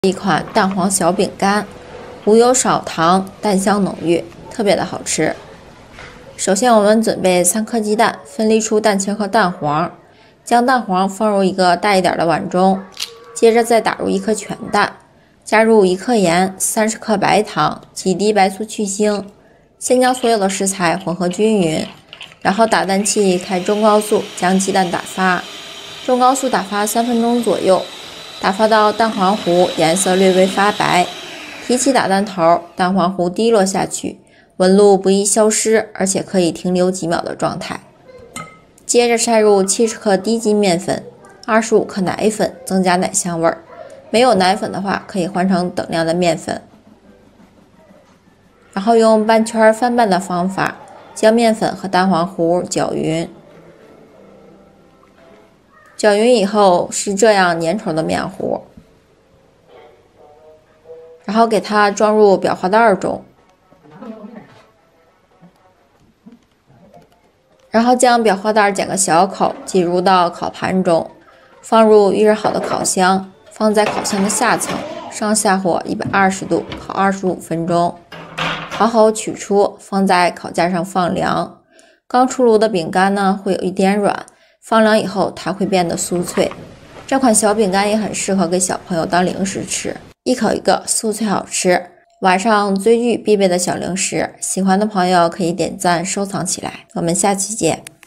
一款蛋黄小饼干，无油少糖，蛋香浓郁，特别的好吃。首先我们准备3颗鸡蛋，分离出蛋清和蛋黄，将蛋黄放入一个大一点的碗中，接着再打入1颗全蛋，加入1克盐、30克白糖、几滴白醋去腥。先将所有的食材混合均匀，然后打蛋器开中高速，将鸡蛋打发，中高速打发3分钟左右。打发到蛋黄糊颜色略微发白，提起打蛋头，蛋黄糊滴落下去，纹路不易消失，而且可以停留几秒的状态。接着筛入70克低筋面粉、25克奶粉，增加奶香味儿。没有奶粉的话，可以换成等量的面粉。然后用半圈翻拌的方法，将面粉和蛋黄糊搅匀。搅匀以后是这样粘稠的面糊，然后给它装入裱花袋中，然后将裱花袋剪个小口，挤入到烤盘中，放入预热好的烤箱，放在烤箱的下层，上下火120度烤25分钟。烤好取出，放在烤架上放凉。刚出炉的饼干呢，会有一点软。放凉以后，它会变得酥脆。这款小饼干也很适合给小朋友当零食吃，一口一个，酥脆好吃。晚上追剧必备的小零食，喜欢的朋友可以点赞收藏起来。我们下期见。